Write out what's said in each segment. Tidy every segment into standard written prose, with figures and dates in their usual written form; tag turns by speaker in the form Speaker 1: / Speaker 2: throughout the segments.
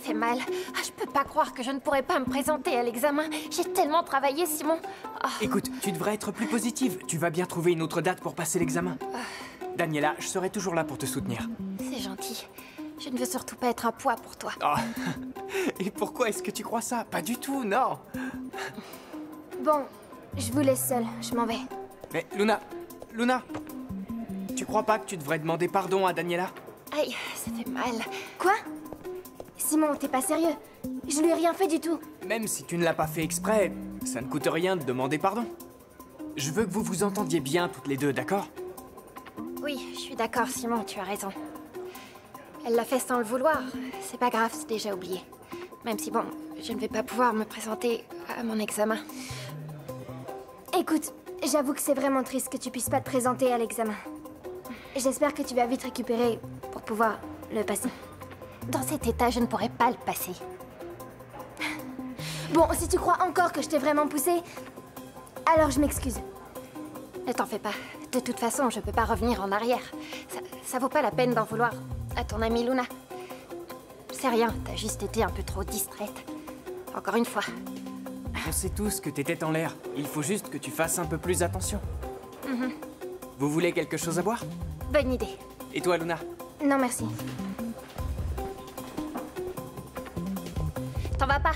Speaker 1: fait mal. Ah, je peux pas croire que je ne pourrais pas me présenter à l'examen. J'ai tellement travaillé, Simon. Oh.
Speaker 2: Écoute, tu devrais être plus positive. Tu vas bien trouver une autre date pour passer l'examen. Daniela, je serai toujours là pour te soutenir.
Speaker 1: C'est gentil. Je ne veux surtout pas être un poids pour toi.
Speaker 2: Oh. Et pourquoi est-ce que tu crois ça? Pas du tout, non.
Speaker 3: Bon, je vous laisse seule. Je m'en vais.
Speaker 2: Mais Luna, tu crois pas que tu devrais demander pardon à Daniela?
Speaker 1: Aïe, ça fait mal.
Speaker 3: Quoi? Simon, t'es pas sérieux? Je lui ai rien fait du tout.
Speaker 2: Même si tu ne l'as pas fait exprès, ça ne coûte rien de demander pardon. Je veux que vous vous entendiez bien toutes les deux, d'accord?
Speaker 1: Oui, je suis d'accord, Simon, tu as raison. Elle l'a fait sans le vouloir. C'est pas grave, c'est déjà oublié. Même si, bon, je ne vais pas pouvoir me présenter à mon examen.
Speaker 3: Écoute, j'avoue que c'est vraiment triste que tu puisses pas te présenter à l'examen. J'espère que tu vas vite récupérer pour pouvoir le passer.
Speaker 1: Dans cet état, je ne pourrais pas le passer.
Speaker 3: Bon, si tu crois encore que je t'ai vraiment poussé, alors je m'excuse.
Speaker 1: Ne t'en fais pas. De toute façon, je peux pas revenir en arrière. Ça vaut pas la peine d'en vouloir à ton amie Luna. C'est rien, t'as juste été un peu trop distraite. Encore une fois.
Speaker 2: On sait tous que tes têtes en l'air. Il faut juste que tu fasses un peu plus attention. Vous voulez quelque chose à boire?
Speaker 1: Bonne idée.
Speaker 2: Et toi, Luna?
Speaker 3: Non, merci.
Speaker 1: T'en vas pas?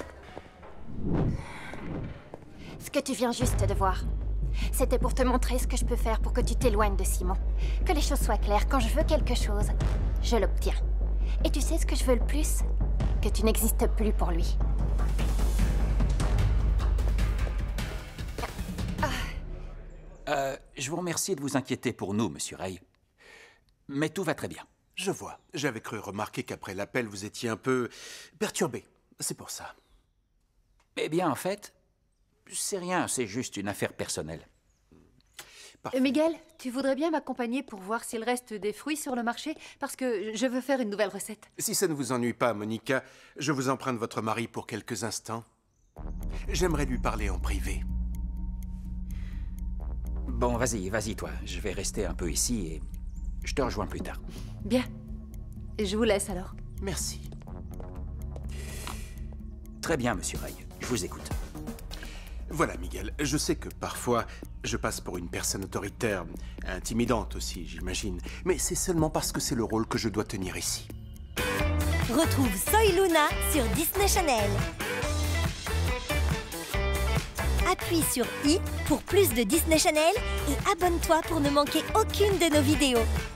Speaker 1: Ce que tu viens juste de voir, c'était pour te montrer ce que je peux faire pour que tu t'éloignes de Simon. Que les choses soient claires, quand je veux quelque chose, je l'obtiens. Et tu sais ce que je veux le plus? Que tu n'existes plus pour lui.
Speaker 4: Je vous remercie de vous inquiéter pour nous, Monsieur Ray. Mais tout va très bien.
Speaker 5: Je vois. J'avais cru remarquer qu'après l'appel, vous étiez un peu perturbé. C'est pour ça.
Speaker 4: Eh bien, en fait, c'est rien, c'est juste une affaire personnelle.
Speaker 6: Miguel, tu voudrais bien m'accompagner pour voir s'il reste des fruits sur le marché? Parce que je veux faire une nouvelle recette.
Speaker 5: Si ça ne vous ennuie pas, Monica, je vous emprunte votre mari pour quelques instants. J'aimerais lui parler en privé.
Speaker 4: Bon, vas-y, toi. Je vais rester un peu ici et je te rejoins plus tard.
Speaker 6: Bien. Je vous laisse alors.
Speaker 5: Merci.
Speaker 4: Très bien, Monsieur Ray. Je vous écoute.
Speaker 5: Voilà, Miguel. Je sais que parfois, je passe pour une personne autoritaire, intimidante aussi, j'imagine. Mais c'est seulement parce que c'est le rôle que je dois tenir ici.
Speaker 7: Retrouve Soy Luna sur Disney Channel. Appuie sur I pour plus de Disney Channel et abonne-toi pour ne manquer aucune de nos vidéos.